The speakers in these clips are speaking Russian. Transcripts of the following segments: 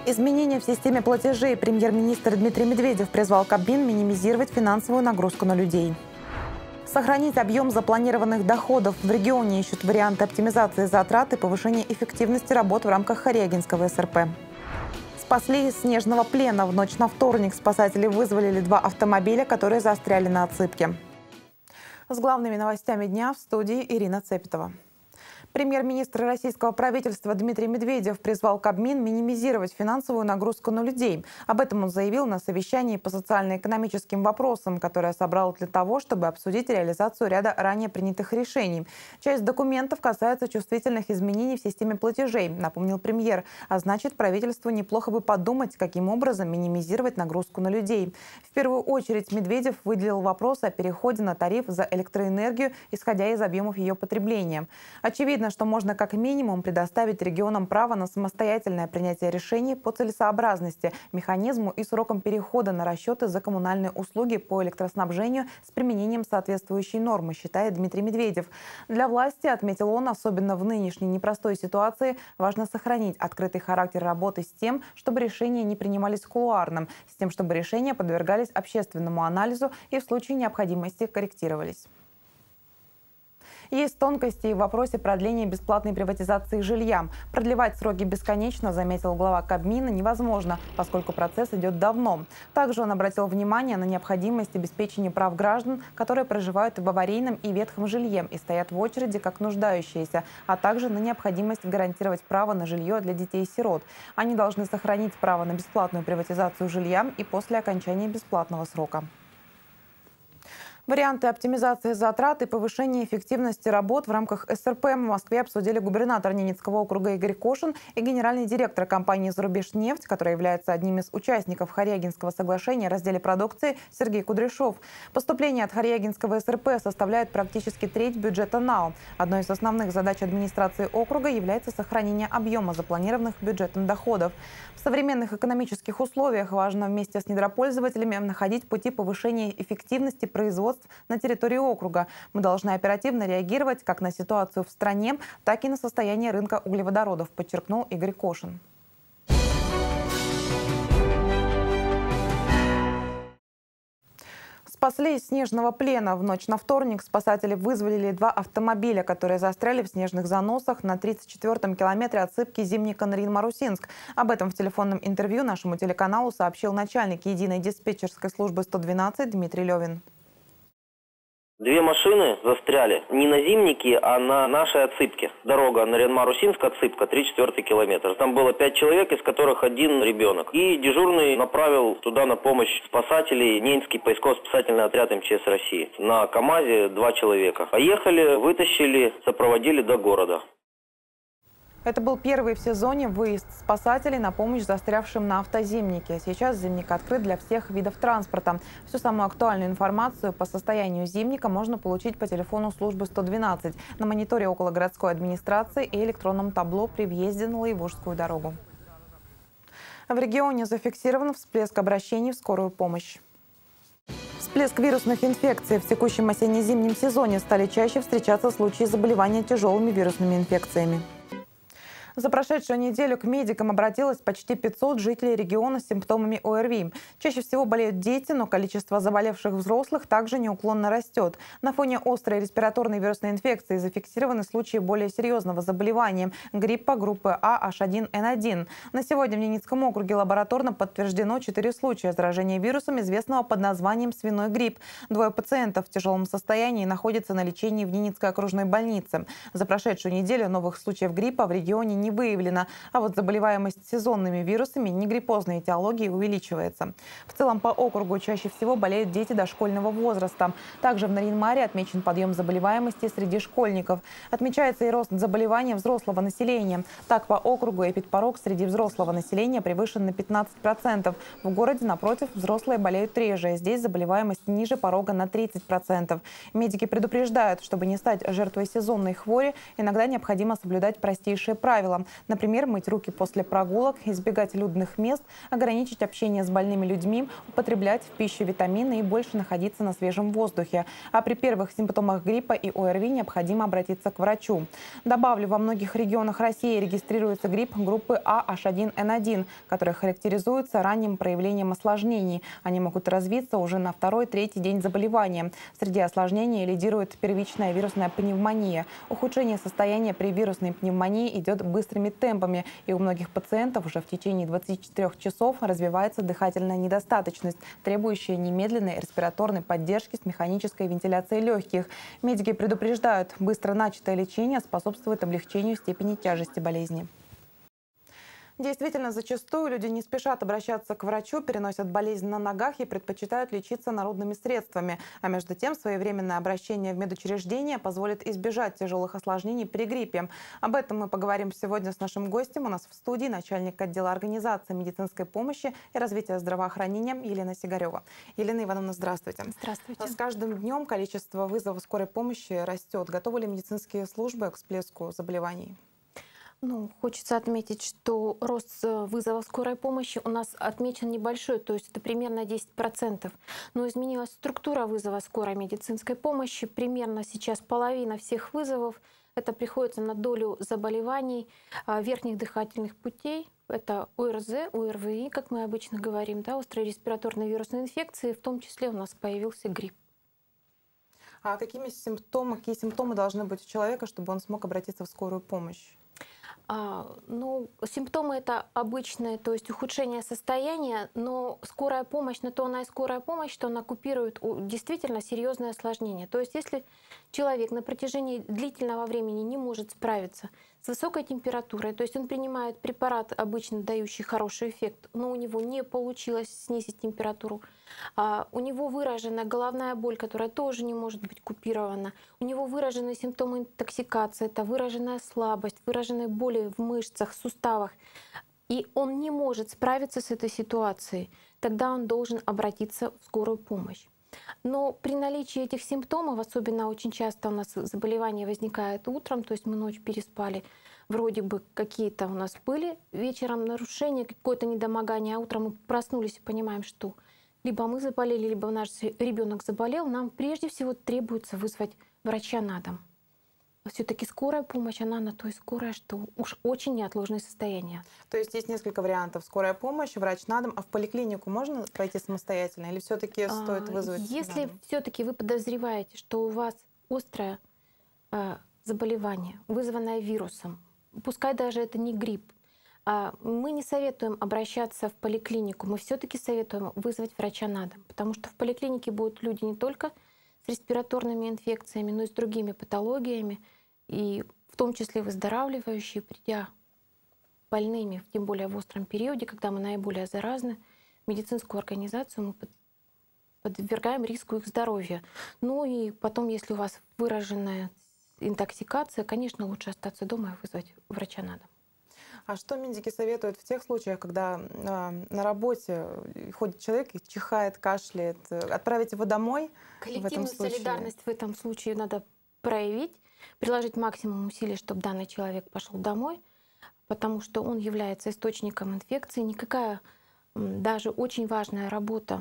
Изменения в системе платежей. Премьер-министр Дмитрий Медведев призвал Кабмин минимизировать финансовую нагрузку на людей. Сохранить объем запланированных доходов. В регионе ищут варианты оптимизации затрат и повышения эффективности работ в рамках Харьягинского СРП. Спасли из снежного плена. В ночь на вторник спасатели вызволили 2 автомобиля, которые застряли на отсыпке. С главными новостями дня в студии Ирина Цепетова. Премьер-министр российского правительства Дмитрий Медведев призвал Кабмин минимизировать финансовую нагрузку на людей. Об этом он заявил на совещании по социально-экономическим вопросам, которое собрал для того, чтобы обсудить реализацию ряда ранее принятых решений. Часть документов касается чувствительных изменений в системе платежей, напомнил премьер. А значит, правительству неплохо бы подумать, каким образом минимизировать нагрузку на людей. В первую очередь Медведев выделил вопрос о переходе на тариф за электроэнергию, исходя из объемов ее потребления. Очевидно, что можно как минимум предоставить регионам право на самостоятельное принятие решений по целесообразности, механизму и срокам перехода на расчеты за коммунальные услуги по электроснабжению с применением соответствующей нормы, считает Дмитрий Медведев. Для власти, отметил он, особенно в нынешней непростой ситуации, важно сохранить открытый характер работы с тем, чтобы решения не принимались кулуарно, с тем, чтобы решения подвергались общественному анализу и в случае необходимости корректировались. Есть тонкости и в вопросе продления бесплатной приватизации жилья. Продлевать сроки бесконечно, заметил глава Кабмина, невозможно, поскольку процесс идет давно. Также он обратил внимание на необходимость обеспечения прав граждан, которые проживают в аварийном и ветхом жилье и стоят в очереди как нуждающиеся, а также на необходимость гарантировать право на жилье для детей-сирот. Они должны сохранить право на бесплатную приватизацию жилья и после окончания бесплатного срока. Варианты оптимизации затрат и повышения эффективности работ в рамках СРП в Москве обсудили губернатор Ненецкого округа Игорь Кошин и генеральный директор компании «Зарубежнефть», которая является одним из участников Харьягинского соглашения о разделе продукции, Сергей Кудряшов. Поступление от Харьягинского СРП составляет практически треть бюджета НАО. Одной из основных задач администрации округа является сохранение объема запланированных бюджетом доходов. В современных экономических условиях важно вместе с недропользователями находить пути повышения эффективности производства на территории округа. Мы должны оперативно реагировать как на ситуацию в стране, так и на состояние рынка углеводородов, подчеркнул Игорь Кошин. Спасли из снежного плена. В ночь на вторник спасатели вызволили 2 автомобиля, которые застряли в снежных заносах на 34-м километре отсыпки Зимний-Конрин-Марусинск. Об этом в телефонном интервью нашему телеканалу сообщил начальник единой диспетчерской службы 112 Дмитрий Левин. 2 машины застряли не на Зимнике, а на нашей отсыпке. Дорога Нарьян-Марусинск, отсыпка, 34-й километр. Там было 5 человек, из которых 1 ребенок. И дежурный направил туда на помощь спасателей Ненецкий поисково-спасательный отряд МЧС России. На КАМАЗе 2 человека. Поехали, вытащили, сопроводили до города. Это был первый в сезоне выезд спасателей на помощь застрявшим на автозимнике. Сейчас зимник открыт для всех видов транспорта. Всю самую актуальную информацию по состоянию зимника можно получить по телефону службы 112, на мониторе около городской администрации и электронном табло при въезде на Лаевожскую дорогу. В регионе зафиксирован всплеск обращений в скорую помощь. Всплеск вирусных инфекций. В текущем осенне-зимнем сезоне стали чаще встречаться случаи заболевания тяжелыми вирусными инфекциями. За прошедшую неделю к медикам обратилось почти 500 жителей региона с симптомами ОРВИ. Чаще всего болеют дети, но количество заболевших взрослых также неуклонно растет. На фоне острой респираторной вирусной инфекции зафиксированы случаи более серьезного заболевания – гриппа группы А H1N1. На сегодня в Ненецком округе лабораторно подтверждено 4 случая заражения вирусом, известного под названием свиной грипп. 2 пациентов в тяжелом состоянии находятся на лечении в Ненецкой окружной больнице. За прошедшую неделю новых случаев гриппа в регионе не выявлено, а вот заболеваемость сезонными вирусами негриппозной этиологии увеличивается. В целом по округу чаще всего болеют дети дошкольного возраста. Также в Нарьян-Маре отмечен подъем заболеваемости среди школьников. Отмечается и рост заболеваний взрослого населения. Так, по округу эпидпорог среди взрослого населения превышен на 15%. В городе, напротив, взрослые болеют реже. Здесь заболеваемость ниже порога на 30%. Медики предупреждают, чтобы не стать жертвой сезонной хвори, иногда необходимо соблюдать простейшие правила. правила. Например, мыть руки после прогулок, избегать людных мест, ограничить общение с больными людьми, употреблять в пищу витамины и больше находиться на свежем воздухе. А при первых симптомах гриппа и ОРВИ необходимо обратиться к врачу. Добавлю, во многих регионах России регистрируется грипп группы А H1N1, который характеризуется ранним проявлением осложнений. Они могут развиться уже на второй-третий день заболевания. Среди осложнений лидирует первичная вирусная пневмония. Ухудшение состояния при вирусной пневмонии идет быстрыми темпами, и у многих пациентов уже в течение 24 часов развивается дыхательная недостаточность, требующая немедленной респираторной поддержки с механической вентиляцией легких. Медики предупреждают, быстро начатое лечение способствует облегчению степени тяжести болезни. Действительно, зачастую люди не спешат обращаться к врачу, переносят болезнь на ногах и предпочитают лечиться народными средствами. А между тем, своевременное обращение в медучреждение позволит избежать тяжелых осложнений при гриппе. Об этом мы поговорим сегодня с нашим гостем. У нас в студии начальник отдела организации медицинской помощи и развития здравоохранения Елена Сигарева. Елена Ивановна, здравствуйте. Здравствуйте. С каждым днем количество вызовов скорой помощи растет. Готовы ли медицинские службы к всплеску заболеваний? Хочется отметить, что рост вызова скорой помощи у нас отмечен небольшой, то есть это примерно 10%. Но изменилась структура вызова скорой медицинской помощи. Примерно сейчас половина всех вызовов это приходится на долю заболеваний верхних дыхательных путей. Это ОРЗ, ОРВИ, как мы обычно говорим, да, острые респираторные вирусные инфекции, в том числе у нас появился грипп. А какие симптомы должны быть у человека, чтобы он смог обратиться в скорую помощь? Симптомы это обычные, то есть ухудшение состояния, но скорая помощь, на то она и скорая помощь, что она купирует действительно серьезные осложнения. То есть если человек на протяжении длительного времени не может справиться с высокой температурой, то есть он принимает препарат, обычно дающий хороший эффект, но у него не получилось снизить температуру, у него выражена головная боль, которая тоже не может быть купирована, у него выражены симптомы интоксикации, это выраженная слабость, выраженные боли в мышцах, суставах, и он не может справиться с этой ситуацией, тогда он должен обратиться в скорую помощь. Но при наличии этих симптомов, особенно очень часто у нас заболевание возникает утром, то есть мы ночь переспали, вроде бы какие-то у нас были вечером нарушения, какое-то недомогание, а утром мы проснулись и понимаем, что либо мы заболели, либо наш ребенок заболел, нам прежде всего требуется вызвать врача на дом. Все-таки скорая помощь, она на то и скорая, что уж очень неотложное состояние. То есть есть несколько вариантов: скорая помощь, врач на дом. А в поликлинику можно пойти самостоятельно или все-таки стоит вызвать? Если все-таки вы подозреваете, что у вас острое заболевание, вызванное вирусом, пускай даже это не грипп, мы не советуем обращаться в поликлинику, мы все-таки советуем вызвать врача на дом, потому что в поликлинике будут люди не только с респираторными инфекциями, но и с другими патологиями, и в том числе выздоравливающие, придя больными, тем более в остром периоде, когда мы наиболее заразны, медицинскую организацию мы подвергаем риску их здоровья. Ну и потом, если у вас выраженная интоксикация, конечно, лучше остаться дома и вызвать врача на дом. А что медики советуют в тех случаях, когда на работе ходит человек и чихает, кашляет? Отправить его домой? Коллективную солидарность в этом случае надо проявить, приложить максимум усилий, чтобы данный человек пошел домой, потому что он является источником инфекции. Никакая даже очень важная работа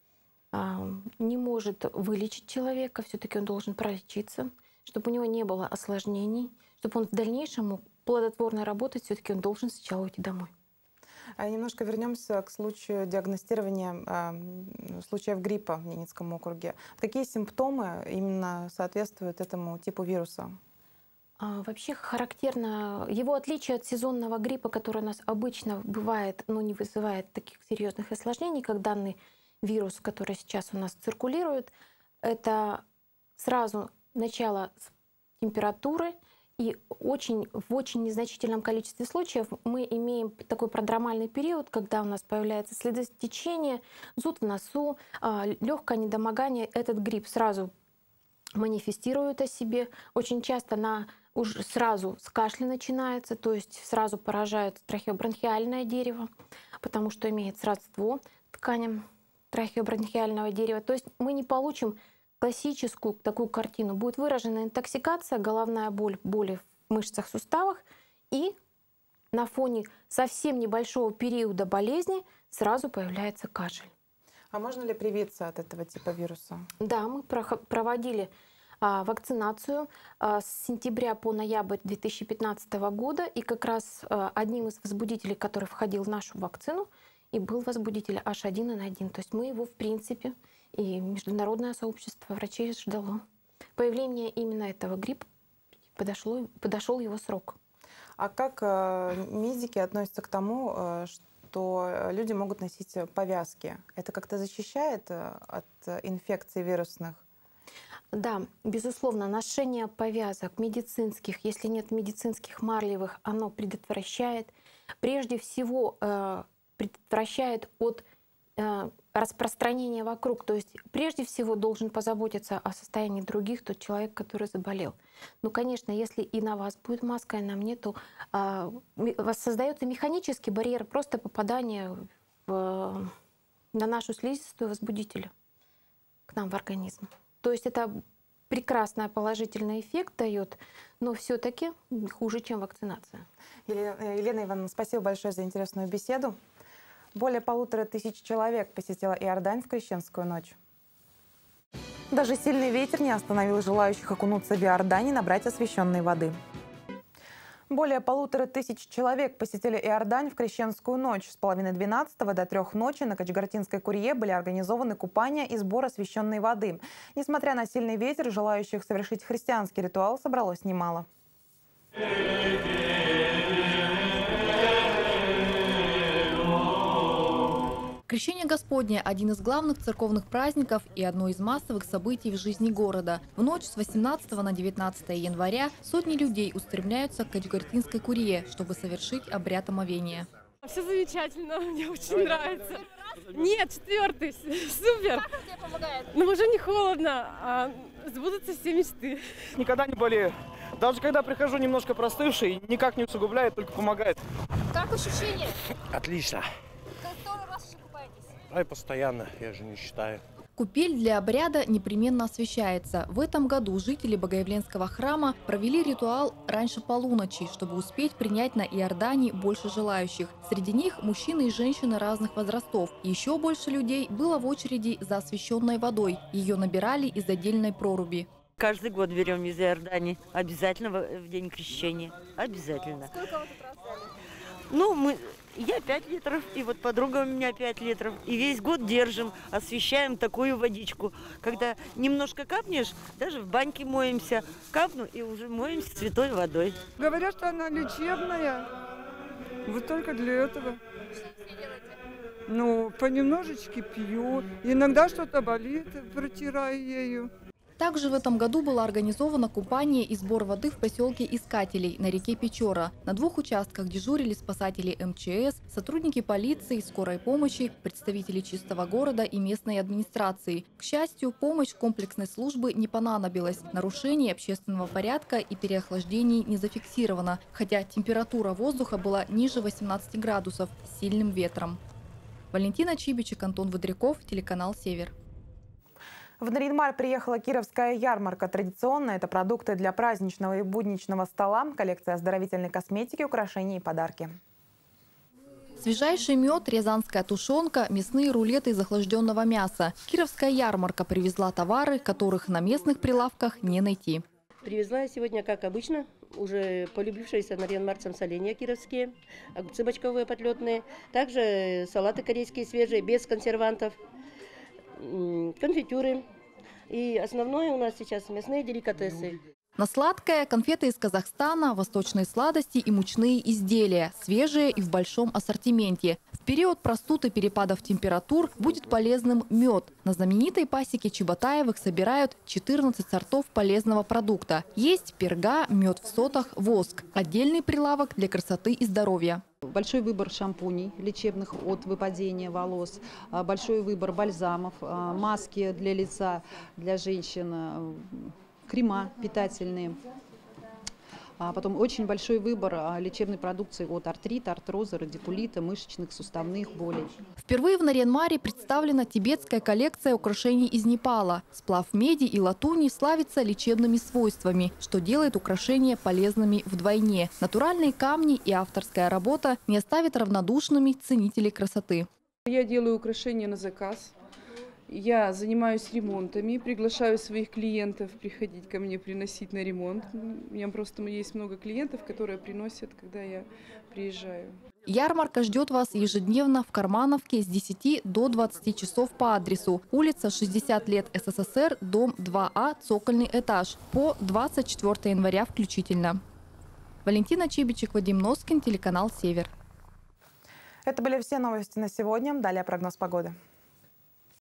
не может вылечить человека, все-таки он должен пролечиться, чтобы у него не было осложнений, чтобы он в дальнейшем мог плодотворно работать, все-таки он должен сначала уйти домой. Немножко вернемся к случаю диагностирования случаев гриппа в Ненецком округе. Какие симптомы именно соответствуют этому типу вируса? Вообще характерно его отличие от сезонного гриппа, который у нас обычно бывает, но не вызывает таких серьезных осложнений, как данный вирус, который сейчас у нас циркулирует. Это сразу начало с температуры, и в очень незначительном количестве случаев мы имеем такой продромальный период, когда у нас появляются следы течения, зуд в носу, легкое недомогание. Этот грипп сразу манифестирует о себе. Очень часто уже сразу с кашля начинается, то есть сразу поражает трахеобронхиальное дерево, потому что имеет сродство тканям трахеобронхиального дерева. То есть мы не получим классическую такую картину. Будет выражена интоксикация, головная боль, боли в мышцах, суставах и на фоне совсем небольшого периода болезни сразу появляется кашель. А можно ли привиться от этого типа вируса? Да, мы проводили вакцинацию с сентября по ноябрь 2015 года. И как раз одним из возбудителей, который входил в нашу вакцину, и был возбудитель H1N1. То есть мы его, в принципе, и международное сообщество врачей ждало. Появление именно этого гриппа подошел его срок. А как медики относятся к тому, что люди могут носить повязки? Это как-то защищает от инфекций вирусных? Да, безусловно, ношение повязок медицинских, если нет медицинских марлевых, оно предотвращает. Прежде всего, предотвращает от распространения вокруг. То есть прежде всего должен позаботиться о состоянии других тот человек, который заболел. Ну, конечно, если и на вас будет маска, и на мне, то создается механический барьер просто попадания на нашу слизистую возбудителя к нам в организм. То есть это прекрасный положительный эффект дает, но все-таки хуже, чем вакцинация. Елена Ивановна, спасибо большое за интересную беседу. Более 1500 человек посетила Иордань в Крещенскую ночь. Даже сильный ветер не остановил желающих окунуться в Иордань и набрать освященной воды. Более 1500 человек посетили Иордань в Крещенскую ночь. С половины 12 до 3 ночи на Качгартинской Курье были организованы купания и сбор освященной воды. Несмотря на сильный ветер, желающих совершить христианский ритуал собралось немало. Крещение Господне – один из главных церковных праздников и одно из массовых событий в жизни города. В ночь с 18 на 19 января сотни людей устремляются к Качгартинской Курье, чтобы совершить обряд омовения. Все замечательно, мне очень нравится. Нет, 4-й, супер. Как он тебе помогает? Но уже не холодно, а сбудутся все мечты. Никогда не болею. Даже когда прихожу немножко простывший, никак не усугубляет, только помогает. Как ощущения? Отлично. Который раз еще купаетесь? Да и постоянно, я же не считаю. Купель для обряда непременно освящается. В этом году жители Богоявленского храма провели ритуал раньше полуночи, чтобы успеть принять на Иордане больше желающих. Среди них мужчины и женщины разных возрастов. Еще больше людей было в очереди за освященной водой. Ее набирали из отдельной проруби. Каждый год берем из Иордании. Обязательно в день крещения. Обязательно. Сколько вы тут раз взяли? Ну, я 5 литров, и вот подруга у меня 5 литров. И весь год держим, освещаем такую водичку. Когда немножко капнешь, даже в баньке моемся. Капну и уже моемся святой водой. Говорят, что она лечебная. Вот только для этого. Что делаете? Ну, понемножечке пью. Иногда что-то болит, протираю ею. Также в этом году было организовано купание и сбор воды в поселке Искателей на реке Печора. На 2 участках дежурили спасатели МЧС, сотрудники полиции, скорой помощи, представители Чистого города и местной администрации. К счастью, помощь комплексной службы не понадобилась. Нарушений общественного порядка и переохлаждений не зафиксировано, хотя температура воздуха была ниже 18 градусов с сильным ветром. Валентина Чибичек, Антон Водряков, телеканал «Север». В Нарьян-Мар приехала Кировская ярмарка. Традиционно это продукты для праздничного и будничного стола, коллекция оздоровительной косметики, украшений и подарки. Свежайший мед, рязанская тушенка, мясные рулеты из охлажденного мяса. Кировская ярмарка привезла товары, которых на местных прилавках не найти. Привезла я сегодня, как обычно, уже полюбившиеся нарьян-марцам соленья кировские, огурцы бочковые подлетные, также салаты корейские свежие, без консервантов, конфитюры. И основное у нас сейчас мясные деликатесы. На сладкое – конфеты из Казахстана, восточные сладости и мучные изделия, свежие и в большом ассортименте. В период простуд и перепадов температур будет полезным мед. На знаменитой пасеке Чеботаевых собирают 14 сортов полезного продукта. Есть перга, мед в сотах, воск. Отдельный прилавок для красоты и здоровья. Большой выбор шампуней лечебных от выпадения волос, большой выбор бальзамов, маски для лица, для женщин, крема питательные, Потом очень большой выбор лечебной продукции от артрита, артроза, радикулита, мышечных, суставных болей. Впервые в Нарьян-Маре представлена тибетская коллекция украшений из Непала. Сплав меди и латуни славится лечебными свойствами, что делает украшения полезными вдвойне. Натуральные камни и авторская работа не оставят равнодушными ценителей красоты. Я делаю украшения на заказ. Я занимаюсь ремонтами, приглашаю своих клиентов приходить ко мне, приносить на ремонт. У меня просто есть много клиентов, которые приносят, когда я приезжаю. Ярмарка ждет вас ежедневно в Кармановке с 10 до 20 часов по адресу: улица 60 лет СССР, дом 2А, цокольный этаж, по 24 января включительно. Валентина Чибичек, Вадим Носкин, телеканал «Север». Это были все новости на сегодня. Далее прогноз погоды.